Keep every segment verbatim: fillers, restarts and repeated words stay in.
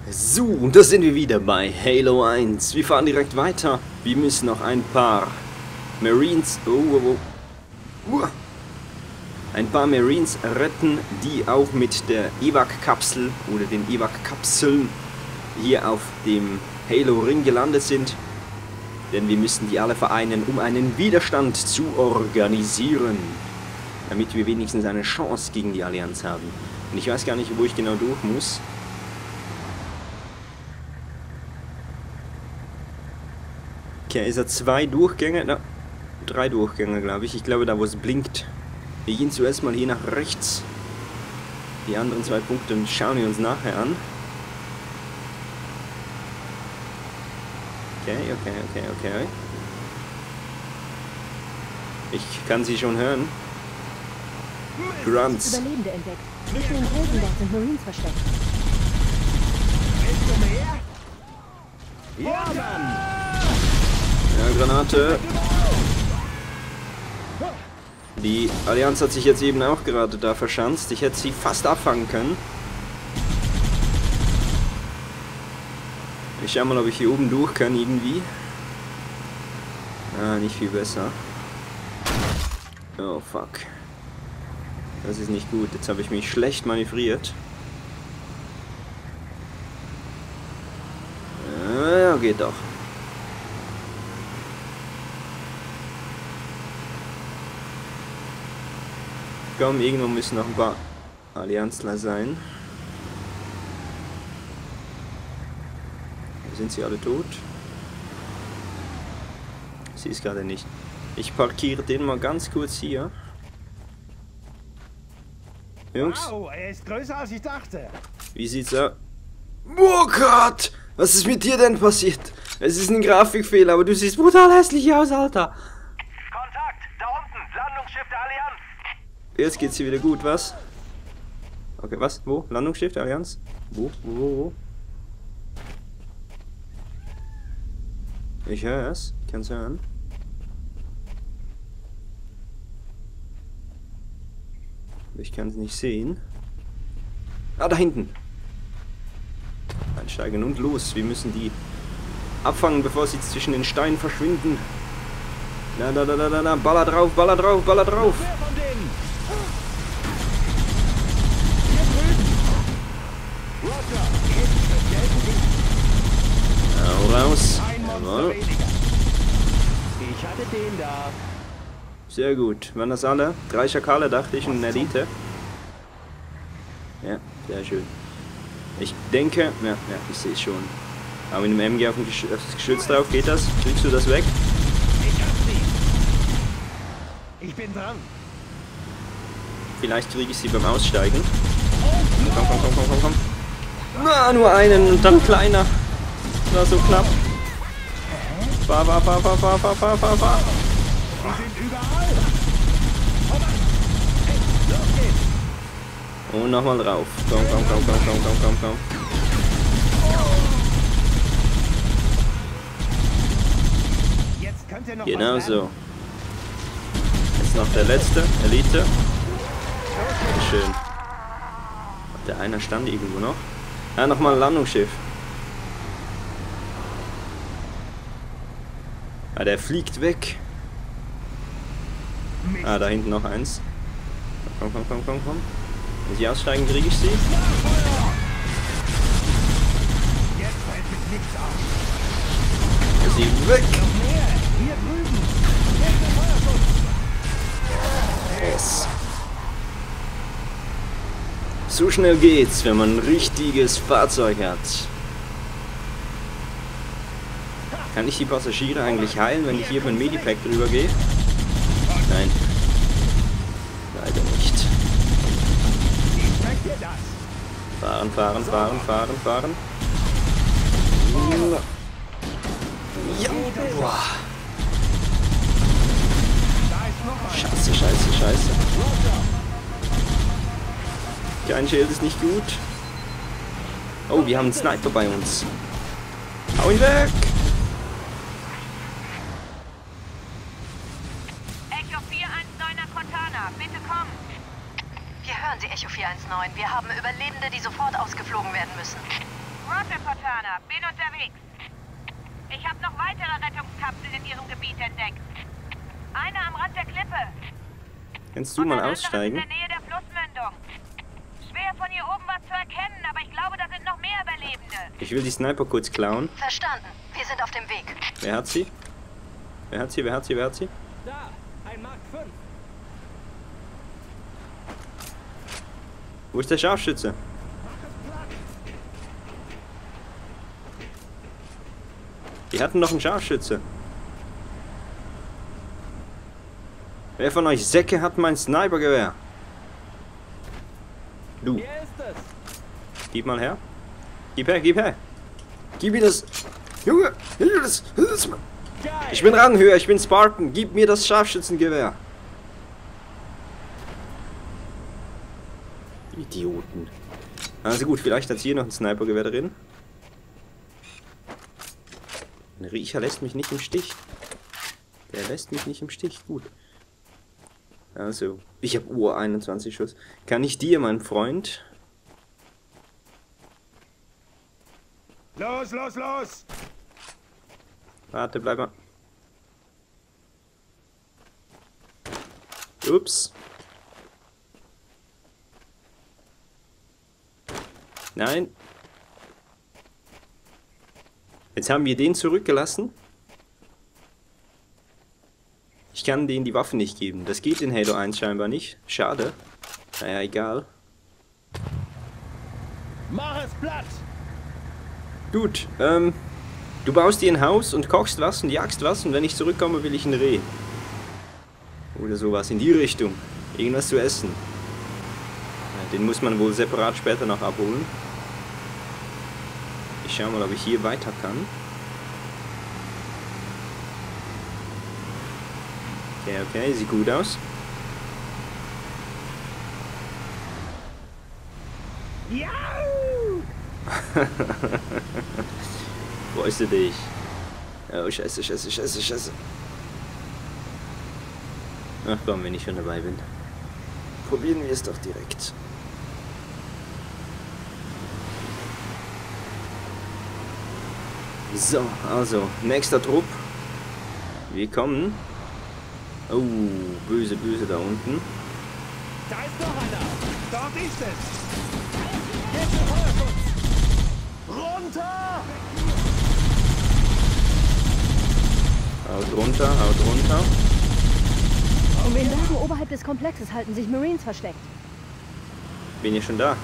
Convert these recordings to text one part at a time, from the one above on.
So, und da sind wir wieder bei Halo eins. Wir fahren direkt weiter. Wir müssen noch ein paar Marines... Oh, oh, oh. Uh. Ein paar Marines retten, die auch mit der Evac-Kapsel oder den Evac-Kapseln hier auf dem Halo-Ring gelandet sind. Denn wir müssen die alle vereinen, um einen Widerstand zu organisieren. Damit wir wenigstens eine Chance gegen die Allianz haben. Und ich weiß gar nicht, wo ich genau durch muss. Okay, ist er zwei Durchgänge? Na, drei Durchgänge, glaube ich. Ich glaube, da wo es blinkt. Wir gehen zuerst mal hier nach rechts. Die anderen zwei Punkte schauen wir uns nachher an. Okay, okay, okay, okay. Ich kann sie schon hören. Grunts. Überlebende entdeckt. Zwischen den Felsen dort sind Marines versteckt. Willst du mehr? Ja, Mann! Ja, Granate. Die Allianz hat sich jetzt eben auch gerade da verschanzt. Ich hätte sie fast abfangen können. Ich schau mal, ob ich hier oben durch kann irgendwie. Ah, nicht viel besser. Oh, fuck. Das ist nicht gut. Jetzt habe ich mich schlecht manövriert. Ja, geht doch. Komm, irgendwo müssen noch ein paar Allianzler sein. Sind sie alle tot? Sie ist gerade nicht. Ich parkiere den mal ganz kurz hier. Jungs. Wow, er ist größer als ich dachte. Wie sieht's aus? Oh Gott! Was ist mit dir denn passiert? Es ist ein Grafikfehler, aber du siehst brutal hässlich aus, Alter. Kontakt, da unten, Landungsschiff der Allianz. Jetzt geht's hier wieder gut, was? Okay, was? Wo? Landungsschiff der Allianz? Wo? Wo? Wo? Wo? Ich höre es. Ich kann es hören. Ich kann es nicht sehen. Ah, da hinten. Einsteigen und los. Wir müssen die abfangen, bevor sie zwischen den Steinen verschwinden. Da, da, da, da, da, da. Baller drauf, baller drauf, baller drauf. Wer von denen? Hier drüben. Roger, Hau raus. ein Monster Jawohl. weniger. Ich hatte den da. Sehr gut. Waren das alle? Drei Schakale, dachte ich, und eine Elite. Ja, sehr schön. Ich denke... Ja, ja, ich sehe es schon. Aber mit dem M G auf dem Gesch auf das Geschütz drauf, geht das? Kriegst du das weg? Ich hab sie. Ich bin dran. Vielleicht kriege ich sie beim Aussteigen. Komm, komm, komm, komm, komm, komm. Na, nur einen und dann kleiner. Das war so knapp. Fahr, fahr, fahr, fahr, fahr, fahr, fahr, fahr, fahr. Die sind überall. Komm an. Hey, los geht's. Und nochmal drauf. Komm, komm, komm, komm, komm, komm, komm, komm. Jetzt könnt ihr noch Genau was so. lernen. Jetzt noch der letzte, Elite. Schön. Der einer stand irgendwo noch. Ja, nochmal ein Landungsschiff. Ah, der fliegt weg. Mist. Ah, da hinten noch eins. Komm, komm, komm, komm, komm. Wenn sie aussteigen, kriege ich sie. Jetzt fällt mir nichts auf. Ist sie weg. Noch mehr. Hier drüben. Jetzt der Feuerschutz. Yes. So schnell geht's, wenn man ein richtiges Fahrzeug hat. Kann ich die Passagiere eigentlich heilen, wenn ich hier mit dem Medipack drüber gehe? Nein. Leider nicht. Ich zeig dir das. Fahren, fahren, fahren, fahren, fahren. Ja. Boah. Da ist noch ein. Scheiße, scheiße, scheiße. Kein Schild ist nicht gut. Oh, wir haben einen Sniper bei uns. Hau ihn weg! Echo vier eins neuner Cortana, bitte komm. Wir hören Sie, Echo vier eins neun. Wir haben Überlebende, die sofort ausgeflogen werden müssen. Roger, Cortana. Bin unterwegs. Ich habe noch weitere Rettungskapseln in Ihrem Gebiet entdeckt. Eine am Rand der Klippe. Kannst du Und mal ein anderes aussteigen? in der Nähe der Flussmündung. Schwer von hier oben was zu erkennen, aber ich glaube, da sind noch mehr Überlebende. Ich will die Sniper kurz klauen. Verstanden. Wir sind auf dem Weg. Wer hat sie? Wer hat sie? Wer hat sie? Wer hat sie? Da, ein Mark fünf. Wo ist der Scharfschütze? Die hatten noch einen Scharfschütze. Wer von euch Säcke hat mein Snipergewehr? Du. Hier ist es. Gib mal her. Gib her, gib her. Gib mir das. Junge, gib mir das. das Geil. ich bin Ranghöher, ich bin Spartan. Gib mir das Scharfschützengewehr. Idioten. Also gut, vielleicht hat hier noch ein Snipergewehr drin. Ein Riecher lässt mich nicht im Stich. Der lässt mich nicht im Stich. Gut. Also, ich habe Uhr einundzwanzig Schuss. Kann ich dir, mein Freund? Los, los, los! Warte, bleib mal. Ups. Nein. Jetzt haben wir den zurückgelassen. Ich kann denen die Waffen nicht geben. Das geht in Halo eins scheinbar nicht. Schade. Naja, egal. Mach es platt. Gut, ähm, du baust dir ein Haus und kochst was und jagst was und wenn ich zurückkomme, will ich ein Reh. Oder sowas in die Richtung. Irgendwas zu essen. Ja, den muss man wohl separat später noch abholen. Ich schau mal, ob ich hier weiter kann. Okay, okay, sieht gut aus. Ja! Freust du dich? Oh, scheiße, scheiße, scheiße, scheiße. Ach komm, wenn ich schon dabei bin. Probieren wir es doch direkt. So, also, nächster Trupp. Wir kommen. Oh, böse, böse da unten. Da ist noch einer. Dort ist es! Jetzt im Feuerschutz. Runter! Haut runter, haut runter. In den Bergen oberhalb des Komplexes halten sich Marines versteckt. Bin ich schon da?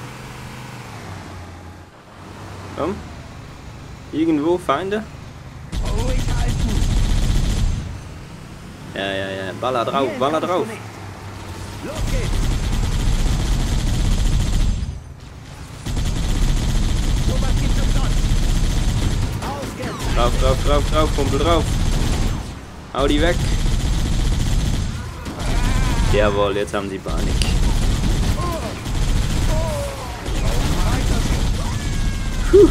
Komm. Irgendwo Feinde? Ruhig halten. Ja, ja, ja. Baller drauf, Hier baller kommst du drauf. nicht. Los geht's. So was gibt's umsonst. Ausgezeichnet. Drauf, drauf, drauf, drauf, Kumpel drauf. Hau die weg. Jawohl, jetzt haben sie Panik. Puh.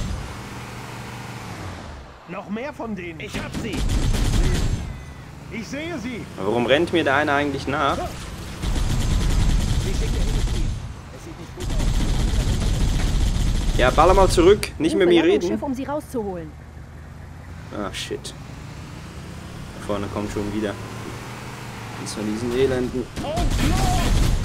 Noch mehr von denen! Ich hab sie. Ich sehe sie! Warum rennt mir der eine eigentlich nach? Sie schickt ihr Hilfsteam. Es sieht nicht gut aus. Ja, baller mal zurück. Nicht mit mir reden. Schiff, um sie rauszuholen. Ah, shit. Da vorne kommt schon wieder. Eins von diesen Elenden. Und los!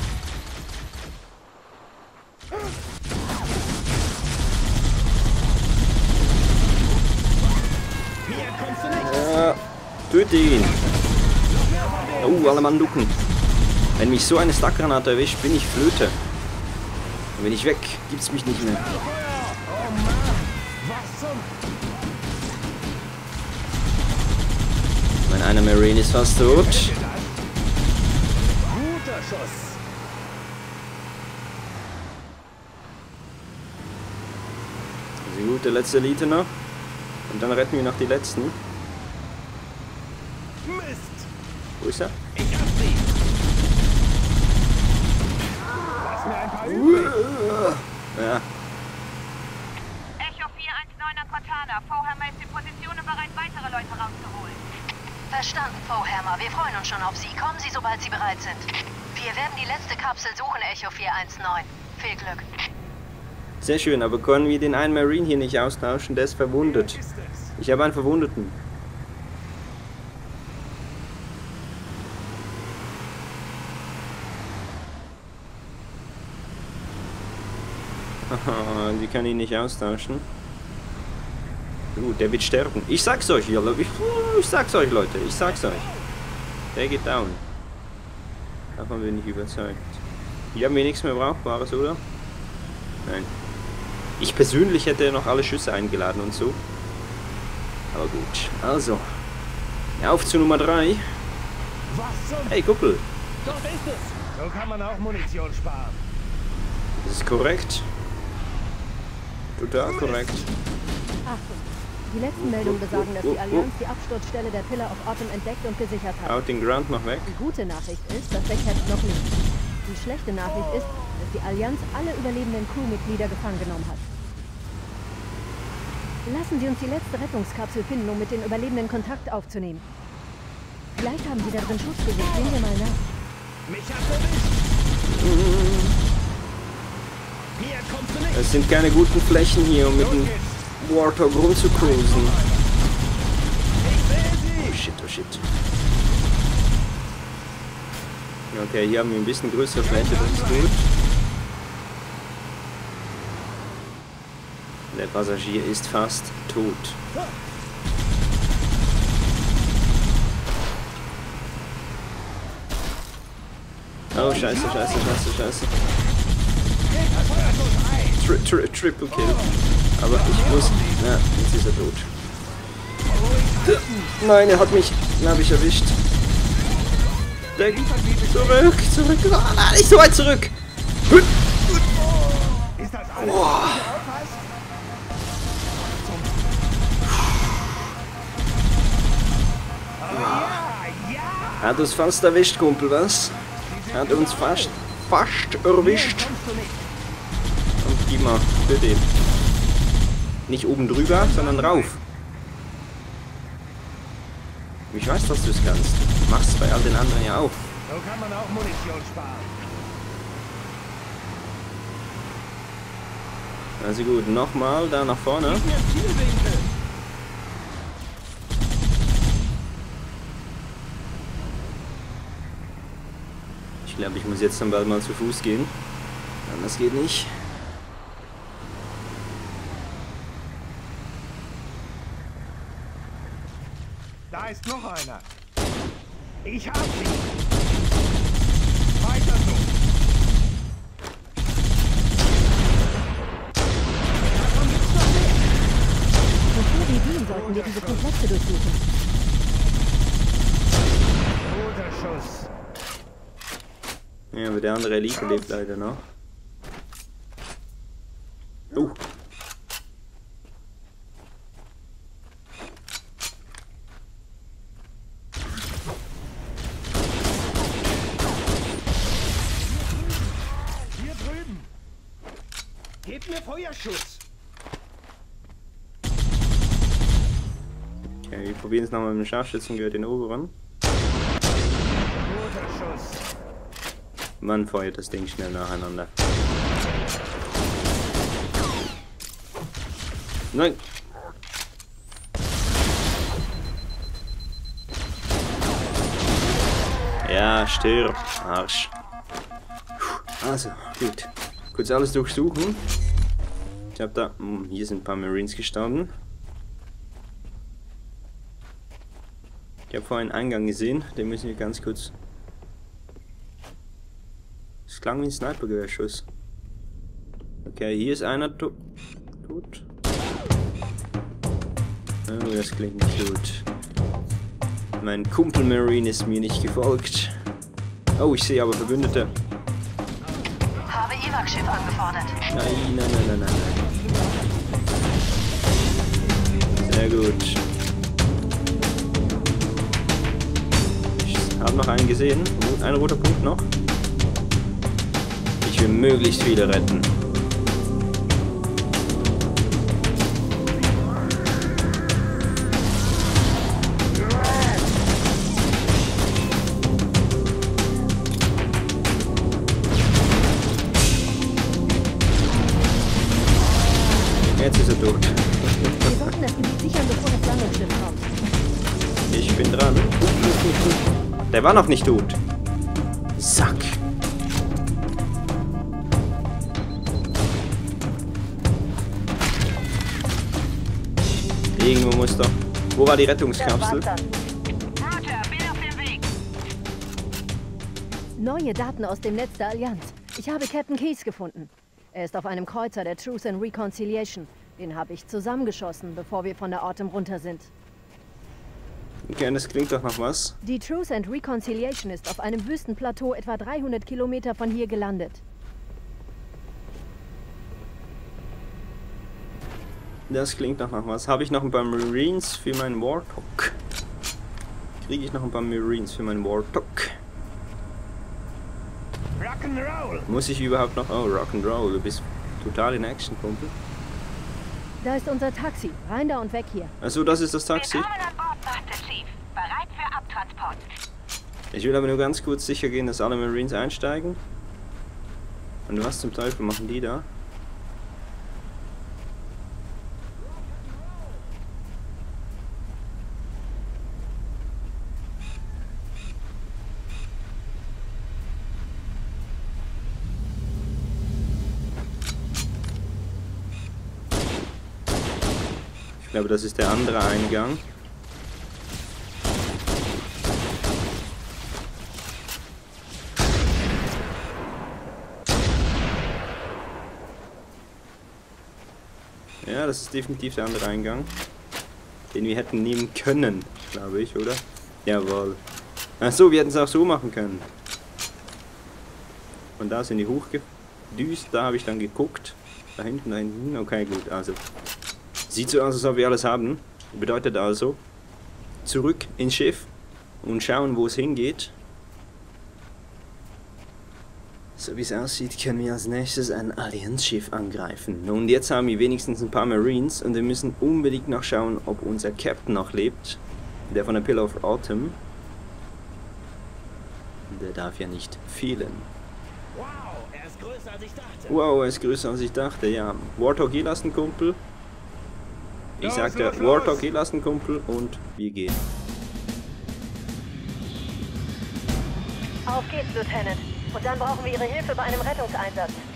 Hier kommst du nicht. Ja, töte ihn. Oh, alle Mann ducken. Wenn mich so eine Stackgranate erwischt, bin ich Flöte. Und bin ich weg, gibt's mich nicht mehr. Oh Mann. Was zum... Mein einer Marine ist fast tot. Guter Schuss. Also gut, der letzte Elite noch. Und dann retten wir noch die letzten. Mist. Wo ist er? Ich hab sie. Lass mir ein paar übrig! Ja, Echo vier eins neuner Cortana. V-Hammer ist in Position und bereit, weitere Leute rauszuholen. Verstanden, V-Hammer. Wir freuen uns schon auf Sie. Kommen Sie, sobald Sie bereit sind. Wir werden die letzte Kapsel suchen, Echo vier eins neun. Viel Glück. Sehr schön, aber können wir den einen Marine hier nicht austauschen? Der ist verwundet. Ich habe einen Verwundeten. Haha, die kann ich nicht austauschen. Gut, der wird sterben. Ich sag's euch, ich, ich sag's euch, Leute. Ich sag's euch. Der geht down. Davon bin ich überzeugt. Hier haben wir nichts mehr Brauchbares, oder? Nein. Ich persönlich hätte noch alle Schüsse eingeladen und so. Aber gut. Also. Auf zu Nummer drei. Hey, Kuppel. Dort ist es. So kann man auch Munition sparen. Das ist korrekt. Total korrekt. Achtung. Die letzten Meldungen besagen, dass die Allianz die Absturzstelle der Pillar of Autumn entdeckt und gesichert hat. Haut den Ground noch weg. Die gute Nachricht ist, das Deckherz noch nicht. Die schlechte Nachricht ist, dass die Allianz alle überlebenden Crewmitglieder gefangen genommen hat. Lassen Sie uns die letzte Rettungskapsel finden, um mit den Überlebenden Kontakt aufzunehmen. Vielleicht haben Sie da drin Schutz gesehen. Sehen wir mal nach. Mich hat's erwischt. Hier kommst du nicht. Es sind keine guten Flächen hier, um mit dem Warthog rumzucruisen. Oh shit, oh shit. Okay, hier haben wir ein bisschen größere Fläche, das ist gut. Der Passagier ist fast tot. Oh, scheiße, scheiße, scheiße, scheiße. Tri tri Triple Kill. Aber ich muss... Ja, jetzt ist er tot. Nein, er hat mich, glaube ich, erwischt. Der, zurück, zurück. Oh, nein, nicht so weit zurück. Oh. Hat uns fast erwischt, Kumpel, was? Hat uns fast, fast erwischt. Und gib mal, für den. Nicht oben drüber, sondern rauf. Ich weiß, dass du es kannst. Machst es bei all den anderen ja auch. So kann man auch Munition sparen. Also gut, nochmal da nach vorne. Gib mir Zielwinkel. Ich glaube, ich muss jetzt dann bald mal zu Fuß gehen. Anders geht nicht. Da ist noch einer. Ich hab ihn. Weiter so. Bevor wir gehen, sollten wir diese Komplexe durchsuchen. Guter Schuss. Ja, aber der andere Elite lebt leider noch. Oh. Hier drüben. Gebt mir Feuerschuss. Okay, wir probieren es nochmal mit dem Scharfschützengehör den oberen. Guter Schuss. Man feuert das Ding schnell nacheinander. Nein! Ja, stirb, Arsch. Also, gut. Kurz alles durchsuchen. Ich hab da... Hm, hier sind ein paar Marines gestorben. Ich habe vorhin einen Eingang gesehen, den müssen wir ganz kurz... Es klang wie ein Snipergewehrschuss. Okay, hier ist einer to tot. Oh, das klingt nicht gut. Mein Kumpel Marine ist mir nicht gefolgt. Oh, ich sehe aber Verbündete. Habe Evac-Schiff angefordert. Nein, nein, nein, nein, nein, nein. Sehr gut. Ich habe noch einen gesehen. Ein roter Punkt noch. Ich will möglichst viele retten. jetzt ist er tot. Wir sollten das Gebiet sichern, bevor das Landungsschiff kommt. Ich bin dran. Der war noch nicht tot. Sack. Irgendwo muss doch... Wo war die Rettungskapsel? Carter, bin auf dem Weg. Neue Daten aus dem Netz der Allianz. Ich habe Captain Keyes gefunden. Er ist auf einem Kreuzer der Truth and Reconciliation. Den habe ich zusammengeschossen, bevor wir von der Autumn runter sind. Okay, das klingt doch nach was. Die Truth and Reconciliation ist auf einem Wüstenplateau etwa dreihundert Kilometer von hier gelandet. Das klingt doch nach was. Habe ich noch ein paar Marines für meinen Warthog? Kriege ich noch ein paar Marines für meinen Warthog? Rock'n'Roll! Muss ich überhaupt noch... Oh, Rock'n'Roll, du bist total in Action, Kumpel. Da ist unser Taxi. Rein da und weg hier. Also, das ist das Taxi. Willkommen an Bord, Master Chief. Bereit für Abtransport. Ich will aber nur ganz kurz sicher gehen, dass alle Marines einsteigen. Und was zum Teufel machen die da? Ich glaube, das ist der andere Eingang. Ja, das ist definitiv der andere Eingang, den wir hätten nehmen können, glaube ich, oder? Jawohl. Achso, wir hätten es auch so machen können. Und da sind die hochgedüst, da habe ich dann geguckt. Da hinten, da hinten, okay, gut, also. Sieht so aus, als ob wir alles haben. Bedeutet also, zurück ins Schiff und schauen, wo es hingeht. So wie es aussieht, können wir als nächstes ein Allianz-Schiff angreifen. Und jetzt haben wir wenigstens ein paar Marines und wir müssen unbedingt noch schauen, ob unser Captain noch lebt. Der von der Pillar of Autumn. Der darf ja nicht fehlen. Wow, er ist größer als ich dachte. Wow, er ist größer als ich dachte, ja. Warthog hier lassen, Kumpel. Ich sagte, Warthog hier lassen, Kumpel, und wir gehen. Auf geht's, Lieutenant. Und dann brauchen wir Ihre Hilfe bei einem Rettungseinsatz.